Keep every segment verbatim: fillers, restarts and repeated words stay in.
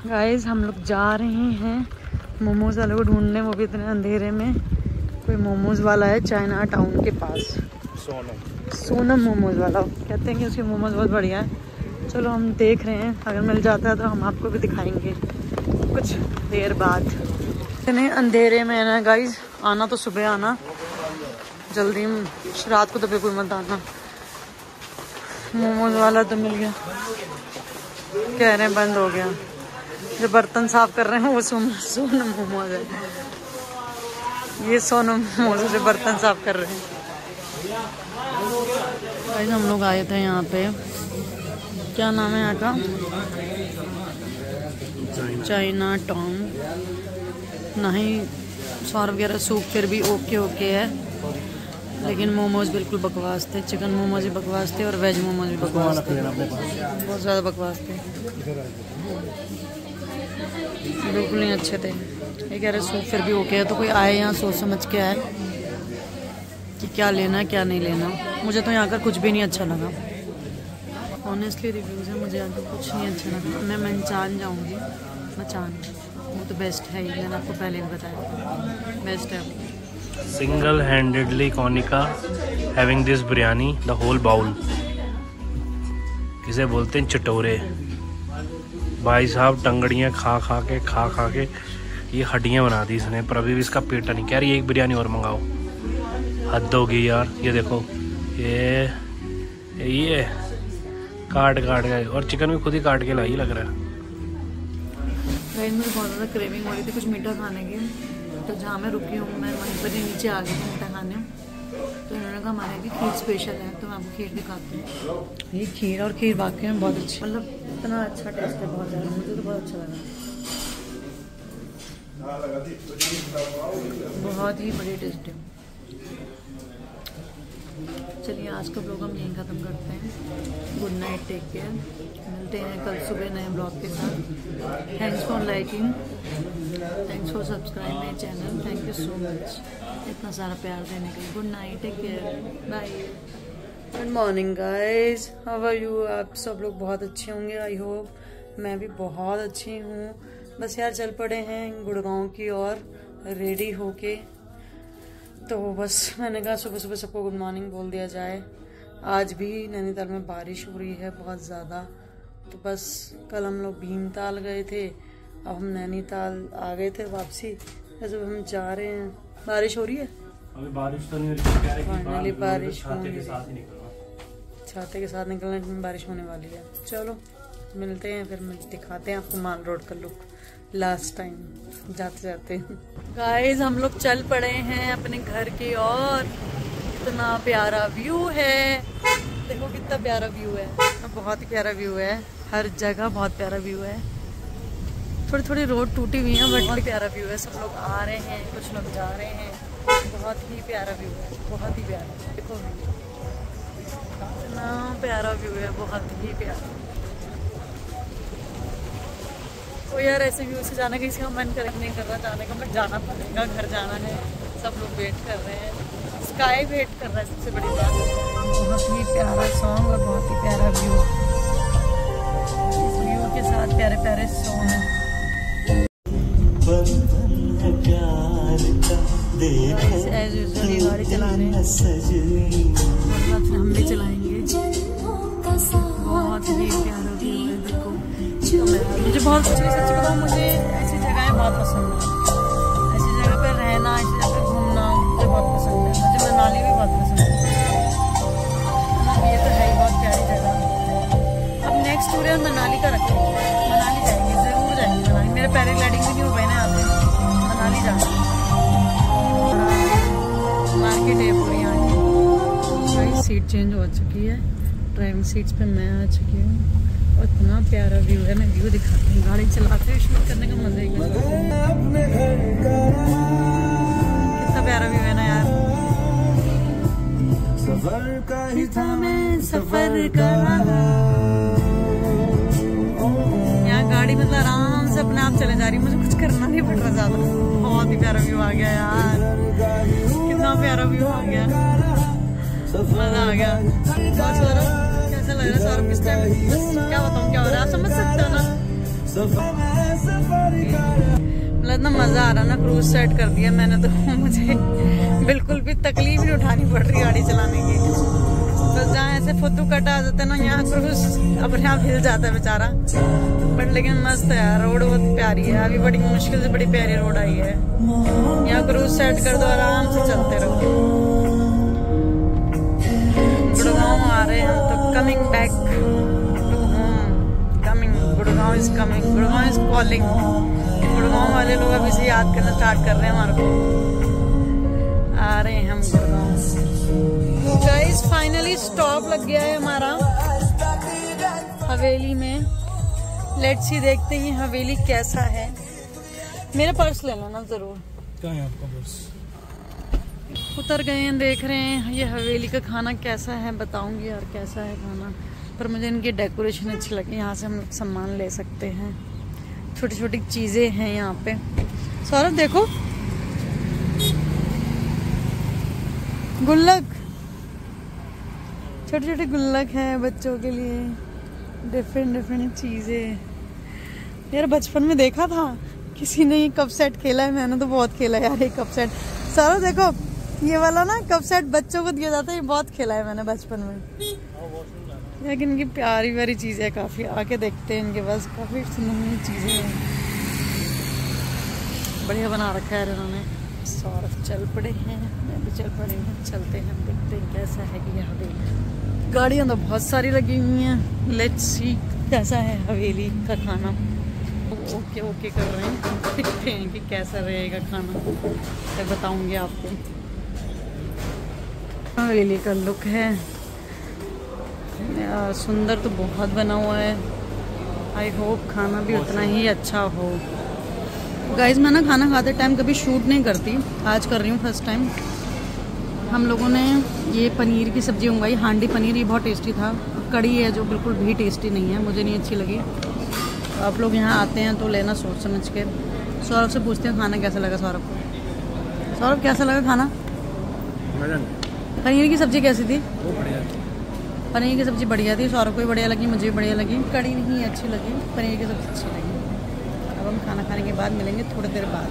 Guys हम लोग जा रहे हैं मोमोज वाले को ढूंढने, वो भी इतने अंधेरे में। कोई मोमोज वाला है चाइना टाउन के पास, सोनम सोनम मोमोज वाला। कहते हैं कि उसके मोमोज बहुत बढ़िया है। चलो हम देख रहे हैं, अगर मिल जाता है तो हम आपको भी दिखाएंगे कुछ देर बाद। इतने अंधेरे में है ना गाइस, आना तो सुबह आना, जल्दी, रात को तो बिल्कुल मत आना। मोमोज वाला तो मिल गया, कह रहे हैं बंद हो गया। जो बर्तन साफ कर रहे हैं वो सोनम मोमोज है, ये सोनम मोमोज जो बर्तन साफ कर रहे हैं। गाइस हम लोग आए थे यहाँ पे, क्या नाम है यहाँ का, चाइना टाउन। नहीं सौर वगैरह सूप फिर भी ओके ओके है, लेकिन मोमोज बिल्कुल बकवास थे। चिकन मोमोज भी बकवास थे और वेज मोमोज भी बकवास थे, बहुत ज़्यादा बकवास थे, बिल्कुल नहीं अच्छे थे। ये कह रहे सूप फिर भी ओके है, तो कोई आए यहाँ सोच समझ के आए कि क्या लेना है क्या नहीं लेना। मुझे तो यहाँ का कुछ भी नहीं अच्छा लगा, ऑनेस्टली रिव्यूज़ है, मुझे यहाँ का कुछ नहीं अच्छा लगा। मैं मंचान जाऊँगी, मचान वो तो बेस्ट है ही, मैंने आपको पहले भी बताया बेस्ट है। Single handedly Konika having this biryani the whole bowl, इसे बोलते हैं चटोरे। भाई साहब टंगड़ियाँ खा खा के खा खा के ये हड्डियाँ बना दी इसने, पर अभी भी इसका पेट नहीं कह रही एक बिरयानी और मंगाओ। हद होगी यार। ये देखो ये ये काट काट के, और चिकन भी खुद ही काट के लाई लग रहा है। मुझे बहुत ज़्यादा क्रेविंग हो रही थी कुछ मीठा खाने की, तो जहाँ मैं रुकी हूँ मैं वहीं पर ही नीचे आ गई थी मीठा खाने। तो इन्होंने कहा हमारे भी खीर स्पेशल है, तो मैं आपको खीर दिखाती हूँ। ये खीर और खीर वाकई में बहुत अच्छी, मतलब इतना अच्छा टेस्ट है, बहुत ज़्यादा, मुझे तो बहुत अच्छा लगा, बहुत ही बड़ी टेस्ट है। चलिए आज का ब्लॉग हम यहीं ख़त्म करते हैं। गुड नाइट, टेक केयर, मिलते हैं कल सुबह नए ब्लॉग के साथ। Thanks for liking, thanks for subscribe my channel, thank you so much इतना सारा प्यार देने के लिए। Good night, take care, bye. Good morning guys, how are you? आप सब लोग बहुत अच्छे होंगे, आई होप। मैं भी बहुत अच्छी हूँ। बस यार चल पड़े हैं गुड़गांव की ओर रेडी होके, तो बस मैंने कहा सुबह सुबह सबको गुड मॉर्निंग बोल दिया जाए। आज भी नैनीताल में बारिश हो रही है बहुत ज़्यादा, तो बस कल हम लोग भीमताल गए थे, अब हम नैनीताल आ गए थे वापसी। जब हम जा रहे हैं, बारिश हो रही है, अभी बारिश तो नहीं हो रही, कह रहे कि फाइनली बारिश छाते के साथ ही निकलना, छाते के साथ निकलने में बारिश होने वाली है। चलो मिलते हैं फिर, मिल दिखाते हैं आपको माल रोड का लुक लास्ट टाइम जाते जाते। गाइस हम लोग चल पड़े हैं अपने घर की ओर। इतना प्यारा व्यू है, देखो कितना प्यारा व्यू है, बहुत ही प्यारा व्यू है, हर जगह बहुत प्यारा व्यू है। थोड़ी थोड़ी रोड टूटी हुई है बट बहुत प्यारा व्यू है। सब लोग आ रहे हैं, कुछ लोग जा रहे हैं, बहुत ही प्यारा व्यू है, बहुत ही प्यारा। देखो इतना प्यारा व्यू है, बहुत ही प्यारा। तो यार ऐसे व्यू से जाने का इसका मन कर नहीं कर रहा जाने का, बट जाना पड़ेगा, घर जाना है, सब लोग वेट कर रहे हैं, स्काई वेट कर रहा है, सबसे बड़ी बात। बहुत ही प्यारा सॉन्ग और बहुत ही प्यारा व्यू, इस व्यू के साथ प्यारे प्यारे सॉन्ग हैं। एज यूजुअल ये गाड़ी चला रहे हैं, हम भी चलाएंगे। बहुत ही प्यारा व्यू है, देखो। मुझे बहुत सच्ची सच्ची बताऊँ, मुझे ऐसी जगहें बहुत पसंद है, ऐसी जगह पे रहना, ऐसी जगह पे घूमना मुझे बहुत पसंद है। मुझे मनाली भी बहुत पसंद है, ये तो है ही बहुत प्यारी जगह। अब नेक्स्ट टूर है मनाली का रखेंगे, मनाली जाएंगे, ज़रूर जाएंगे मनाली। मेरे पैराग्लाइडिंग भी नहीं हो पाए ना यहाँ पे, मनाली जाना। मार्केट है पूरी यहाँ की। सीट चेंज हो चुकी है, ड्राइविंग सीट्स पे मैं आ चुकी हूँ, और इतना प्यारा व्यू है। मैं व्यू दिखाती हूँ, गाड़ी चलाते हुए शूट करने का मजा ही है। कितना प्यारा व्यू है ना यार। सफर का ही था मैं सफर का, यहाँ गाड़ी मतलब आराम से अपने आप चले जा रही है, मुझे कुछ करना नहीं पड़ रहा ज्यादा। बहुत ही प्यारा व्यू आ गया यार, कितना प्यारा व्यू आ गया, मजा आ गया। कैसा लग रहा है सौरभ? किस टाइम क्या बताऊँ क्या हो रहा है, आप समझ सकते हो ना। मतलब इतना मजा आ रहा ना, क्रूज सेट कर दिया मैंने तो मुझे बिल्कुल भी तकलीफ नहीं उठानी पड़ रही गाड़ी चलाने की। बस जहाँ ऐसे फुद्दू कटा आ जाता है ना, यहाँ क्रूज अपने आप हिल जाता है बेचारा। बट लेकिन मस्त है यार, रोड बहुत प्यारी है। अभी बड़ी मुश्किल से बड़ी प्यारी रोड आई है। यहाँ क्रूज सेट कर दो, आराम से चलते रहो। गुड़गांव आ रहे हैं हम तो, coming back to home, coming, Gurgaon is coming, Gurgaon is calling. Gurgaon वाले लोग अभी से याद करना स्टार्ट कर रहे हैं हमारे को। आ रहे हैं हम गुड़गांव। गाइस फाइनली स्टॉप लग गया है हमारा हवेली में। लेट्स सी, देखते हैं हवेली कैसा है। मेरा पर्स ले लेना जरूर। क्या है आपका पर्स? उतर गए हैं, देख रहे हैं ये हवेली का खाना कैसा है, बताऊंगी यार कैसा है खाना। पर मुझे इनकी डेकोरेशन अच्छी लगी। यहाँ से हम सामान ले सकते हैं, छोटी छोटी चीजें हैं यहाँ पे। सौरभ देखो, गुल्लक, छोटे छोटे गुल्लक है बच्चों के लिए, डिफरेंट डिफरेंट चीजें। यार बचपन में देखा था किसी ने ये कप सेट खेला है, मैंने तो बहुत खेला यार ये कप सेट। सौरभ देखो, ये वाला ना कप सेट बच्चों को दिया जाता है, ये बहुत खेला है मैंने बचपन में। लेकिन इनकी प्यारी प्यारी चीजें है काफी। आके देखते हैं इनके पास, काफी सुंदर चीजें हैं, बढ़िया बना रखा है इन्होंने। सौरभ चल पड़े हैं, मैं भी चल पड़े हैं, चलते हैं, देखते हैं कैसा है कि यहाँ पे। गाड़ियाँ तो बहुत सारी लगी हुई हैं। लेट्स सी कैसा है हवेली का खाना। ओके ओके कर रहे हैं, देखते हैं कि कैसा रहेगा खाना, मैं बताऊंगी आपको। हवेली का लुक है यार, सुंदर तो बहुत बना हुआ है। आई होप खाना भी उतना ही अच्छा हो। गाइज मैं ना खाना खाते टाइम कभी शूट नहीं करती, आज कर रही हूँ फर्स्ट टाइम। हम लोगों ने ये पनीर की सब्ज़ी मंगवाई, हांडी पनीर, ये बहुत टेस्टी था। कड़ी है जो बिल्कुल भी टेस्टी नहीं है, मुझे नहीं अच्छी लगी। तो आप लोग यहाँ आते हैं तो लेना सोच समझ के। सौरभ से पूछते हैं खाना कैसा लगा सौरभ को। सौरभ कैसा लगा खाना? पनीर की सब्ज़ी कैसी थी? पनीर की सब्ज़ी बढ़िया थी, सौरभ को भी बढ़िया लगी, मुझे भी बढ़िया लगी। कड़ी नहीं अच्छी लगी, पनीर की सब्ज़ी अच्छी लगी। अब हम खाना खाने के बाद मिलेंगे थोड़ी देर बाद।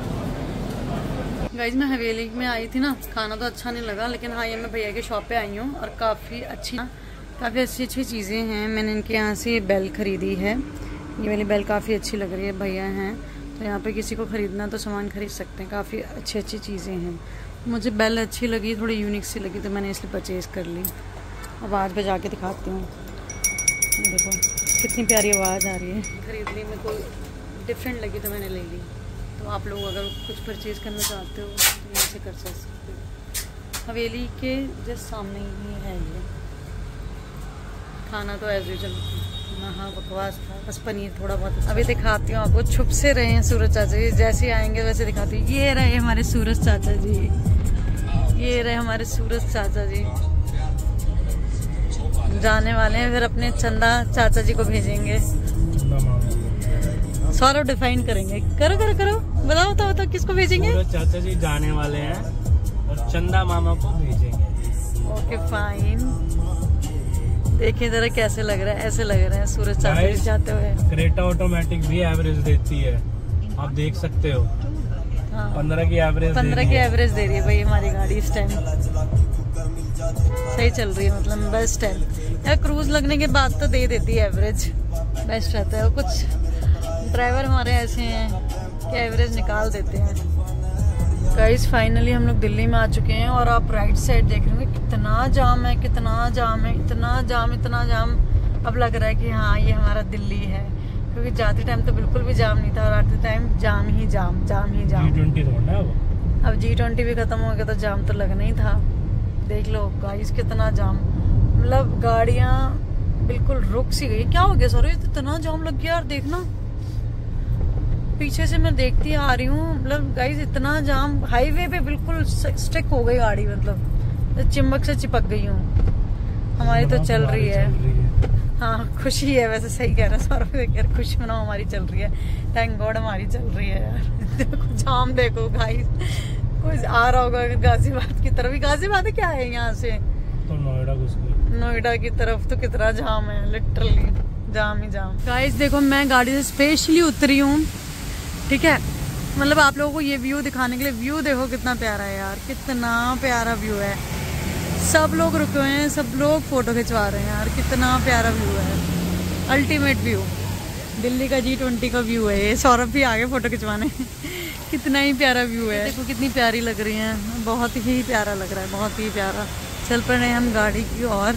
गाइज मैं हवेली में आई थी ना, खाना तो अच्छा नहीं लगा, लेकिन हाँ ये मैं भैया के शॉप पे आई हूँ और काफ़ी अच्छी काफ़ी अच्छी अच्छी चीज़ें हैं। मैंने इनके यहाँ से बेल खरीदी है, ये वाली बेल काफ़ी अच्छी लग रही है। भैया हैं तो यहाँ पे किसी को ख़रीदना तो सामान खरीद सकते हैं, काफ़ी अच्छी अच्छी चीज़ें हैं। मुझे बेल अच्छी लगी, थोड़ी यूनिक सी लगी तो मैंने इसलिए परचेज़ कर ली। अब आज पे जाके दिखाती हूँ, देखो कितनी प्यारी आवाज़ आ रही है। खरीद ली, मेरे को डिफरेंट लगी तो मैंने ले ली। तो आप लोग अगर कुछ परचेज़ करना चाहते हो तो यहाँ से कर सकते हो। हवेली के जस्ट सामने ही है ये। खाना तो एज यूजुअल हाँ बकवास था, बस पनीर थोड़ा बहुत। अभी दिखाती हूँ आपको, छुप से रहे हैं सूरज चाचा जी, जैसे आएंगे वैसे दिखाती हूँ। ये रहे हमारे सूरज चाचा जी, ये रहे हमारे सूरज चाचा जी जाने वाले हैं, फिर अपने चंदा चाचा जी को भेजेंगे। सौरभ डिफाइन करेंगे, करो करो करो, बताओ बताओ बताओ किसको भेजेंगे? चाचा जी जाने वाले हैं और चंदा मामा को भेजेंगे। Okay fine. देखिए जरा कैसे लग रहा है, ऐसे लग रहा है सूरज चाचा जी जाते हुए। क्रेटा ऑटोमेटिक भी एवरेज देती है, आप देख सकते हो। हाँ पंद्रह की एवरेज पंद्रह की एवरेज दे रही है भाई हमारी गाड़ी इस टाइम। सही चल रही है, मतलब बेस्ट है यार। क्रूज लगने के बाद तो दे देती है एवरेज, बेस्ट रहता है। कुछ ड्राइवर हमारे ऐसे हैं कि एवरेज निकाल देते हैं। गाइस फाइनली हम लोग दिल्ली में आ चुके हैं और आप राइट साइड देख रहे होंगे कितना जाम है, कितना जाम है, इतना जाम इतना जाम। अब लग रहा है कि हाँ ये हमारा दिल्ली है, क्योंकि जाते टाइम तो बिल्कुल भी जाम नहीं था और आते टाइम जाम ही जाम जाम ही जाम। जी ट्वेंटी अब जी ट्वेंटी भी खत्म हो गया तो जाम तो लगना ही था। देख लो गाइस कितना जाम, मतलब गाड़ियाँ बिल्कुल रुक सी गई। क्या हो गया सर, इतना जाम लग गया यार, देखना पीछे से मैं देखती आ रही हूँ। मतलब गाइस इतना जाम, हाईवे पे बिल्कुल स्टिक हो गई गाड़ी, मतलब चिमक से चिपक गई हूँ। हमारी तो चल रही है, हाँ खुशी है वैसे, सही कह रहा है सौरभ यार, खुशी मनाओ हमारी चल रही है। थैंक गॉड हमारी चल रही है यार। देखो जाम देखो गाइस, कुछ आ रहा होगा गाजियाबाद की तरफ। गाजियाबाद क्या है यहाँ से? तो नोएडा घुस गए। नोएडा की तरफ तो कितना जाम है लिटरली। जाम ही जाम। गाइस देखो मैं गाड़ी से स्पेशली उतरी हूँ, ठीक है, मतलब आप लोगों को ये व्यू दिखाने के लिए। व्यू देखो कितना प्यारा है यार, कितना प्यारा व्यू है। सब लोग रुके हुए हैं, सब लोग फोटो खिंचवा रहे हैं यार, कितना प्यारा व्यू है। अल्टीमेट व्यू, दिल्ली का जी ट्वेंटी का व्यू है ये। सौरभ भी आगे फोटो खिंचवाने कितना ही प्यारा व्यू है। देखो कितनी प्यारी लग रही है, बहुत ही प्यारा लग रहा है, बहुत ही प्यारा। चल पड़े हम गाड़ी की और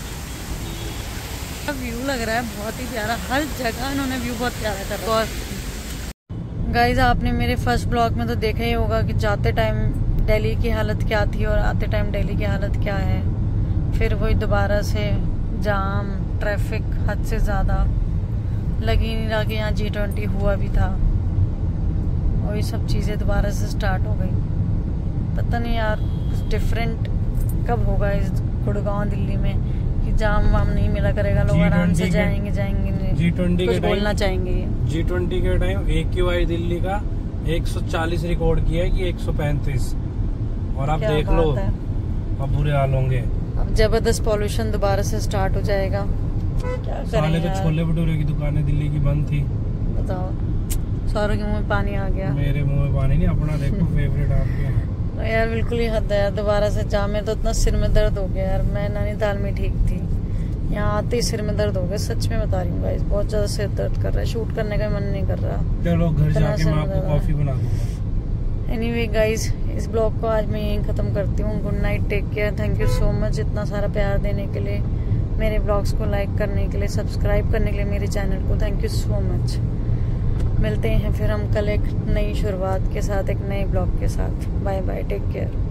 व्यू लग रहा है बहुत ही प्यारा, हर जगह इन्होंने व्यू बहुत प्यारा कर रहा है। गाइज आपने मेरे फर्स्ट ब्लॉग में तो देखा ही होगा कि जाते टाइम दिल्ली की हालत क्या थी और आते टाइम दिल्ली की हालत क्या है। फिर वही दोबारा से जाम, ट्रैफिक हद से ज़्यादा, लग ही नहीं रहा कि यहाँ जी ट्वेंटी हुआ भी था। वही सब चीज़ें दोबारा से स्टार्ट हो गई। पता नहीं यार कुछ डिफरेंट कब होगा इस गुड़गांव दिल्ली में कि जाम वाम नहीं मिला करेगा, लोग आराम से जाएंगे जाएंगे जी ट्वेंटी कुछ बोलना चाहेंगे। जी ट्वेंटी के time A Q I Delhi का एक सौ चालीस रिकॉर्ड किया है कि एक सौ पैंतीस, और आप देख लो अब बुरे हाल होंगे। अब जबरदस्त पॉल्यूशन दोबारा से स्टार्ट हो जाएगा। क्या साले तो छोले भटूरे की दुकानें दिल्ली की बंद थी। बताओ, सौरभ के मुंह में पानी आ गया। मेरे मुंह में पानी नहीं, अपना देखो फेवरेट आपके यार बिल्कुल ही हद है यार। दोबारा से जाम में तो इतना सिर में दर्द हो गया यार। मैं नैनीताल में ठीक थी, यहाँ आते ही सिर में दर्द हो गया। सच में बता रही हूँ गाइस, बहुत ज्यादा सिर दर्द कर रहा है, शूट करने का मन नहीं कर रहा। चलो घर जाके मैं आपको कॉफी बना दूंगा। एनीवे गाइस, इस ब्लॉग को आज मैं यहीं खत्म करती हूँ। Good night, take care, thank you so much इतना सारा प्यार देने के लिए, मेरे ब्लॉग्स को लाइक करने के लिए, सब्सक्राइब करने के लिए मेरे चैनल को। Thank you so much. मिलते हैं फिर हम कल एक नई शुरुआत के साथ, एक नए ब्लॉग के साथ। Bye bye, take care.